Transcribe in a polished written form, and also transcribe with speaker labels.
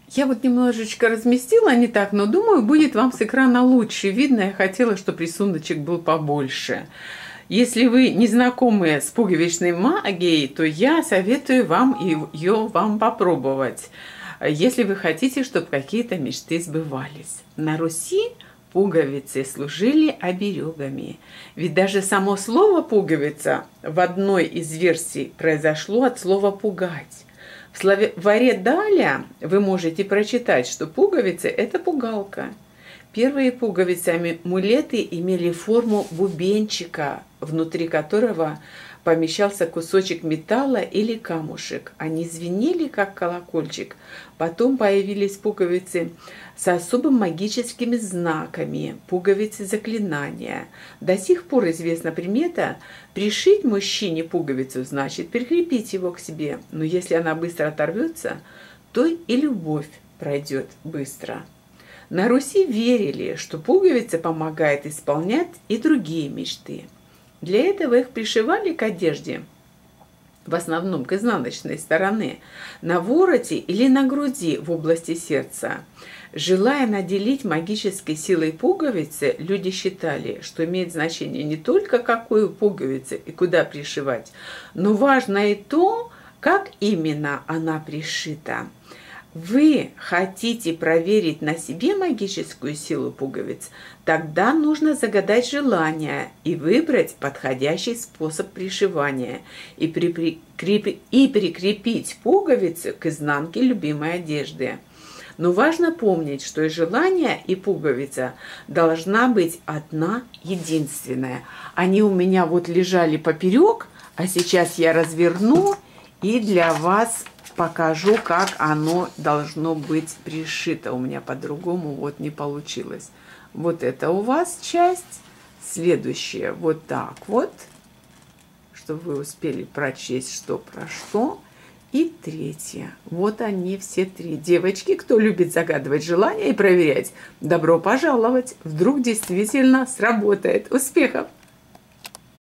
Speaker 1: Я вот немножечко разместила, не так, но думаю, будет вам с экрана лучше видно. Я хотела, чтобы рисуночек был побольше. Если вы не знакомы с пуговичной магией, то я советую вам ее попробовать, если вы хотите, чтобы какие-то мечты сбывались. На Руси пуговицы служили оберегами. Ведь даже само слово «пуговица» в одной из версий произошло от слова «пугать». В словаре Даля вы можете прочитать, что пуговицы – это пугалка. Первые пуговицы-амулеты имели форму бубенчика, внутри которого помещался кусочек металла или камушек. Они звенели, как колокольчик. Потом появились пуговицы с особым магическими знаками, пуговицы заклинания. До сих пор известна примета: пришить мужчине пуговицу значит прикрепить его к себе. Но если она быстро оторвется, то и любовь пройдет быстро. На Руси верили, что пуговица помогает исполнять и другие мечты. Для этого их пришивали к одежде, в основном к изнаночной стороны, на вороте или на груди в области сердца. Желая наделить магической силой пуговицы, люди считали, что имеет значение не только какую пуговицу и куда пришивать, но важно и то, как именно она пришита. Вы хотите проверить на себе магическую силу пуговиц? Тогда нужно загадать желание и выбрать подходящий способ пришивания и прикрепить пуговицу к изнанке любимой одежды. Но важно помнить, что и желание, и пуговица должна быть одна единственная. Они у меня вот лежали поперек, а сейчас я разверну и для вас покажу, как оно должно быть пришито. У меня по-другому вот не получилось. Вот это у вас часть. Следующая вот так вот, чтобы вы успели прочесть, что про что. И третья. Вот они все три. Девочки, кто любит загадывать желания и проверять, добро пожаловать. Вдруг действительно сработает. Успехов!